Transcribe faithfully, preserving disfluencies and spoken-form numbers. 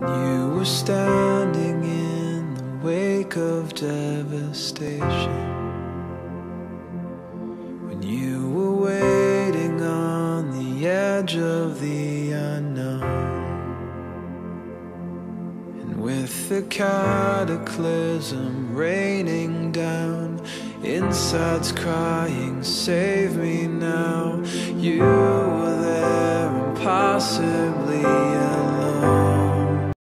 You were standing in the wake of devastation, when you were waiting on the edge of the unknown. And with the cataclysm raining down, insides crying, save me now, you were there impossibly